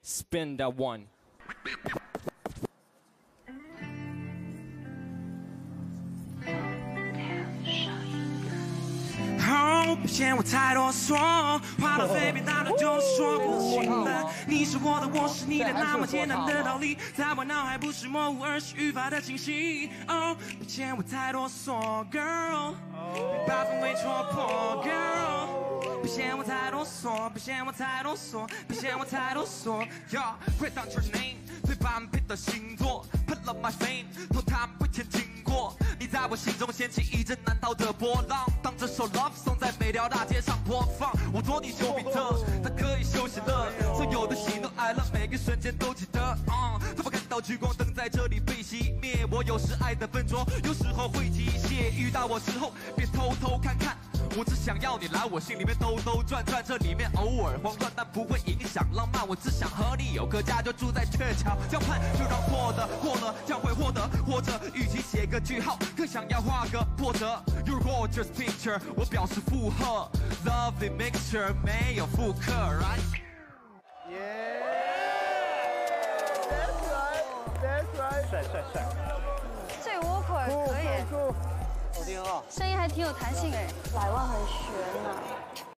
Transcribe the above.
Spin that one。 别嫌我太啰嗦，话到嘴边大了就说不清了。你是我的，我是你的，那么简单的道理，在我脑海不是模糊，而是愈发的清晰。哦，别嫌我太啰嗦 ，girl， 别把氛围戳破 ，girl。别嫌我太啰嗦，别嫌我太啰嗦，别嫌我太啰嗦。Yeah， write down your name， 最般配的星座 ，Put up my fame， 头他不前经过。你在我心中掀起一阵难逃的波浪，当这首 Love Song 在每条大街上播放，我做你救命特，它可以休息了，所有的喜怒哀乐，每个瞬间都记得。怎么看到聚光灯在这里被熄灭？我有时爱的笨拙，有时候会机械。遇到我时候别偷偷看看。我只想要你来我心里面兜兜转转，这里面偶尔慌乱，但不会影响浪漫。我只想和你有个家，就住在鹊桥交畔，就让错的过了将会获得，或者与其写个句号，更想要画个破折。Your gorgeous picture， 我表示附和 ，Lovely mixture 没有复刻 ，right？ That's right， 帅。 这 vocal 可以， 好听啊， 声音还挺有弹性哎，100万很悬呐。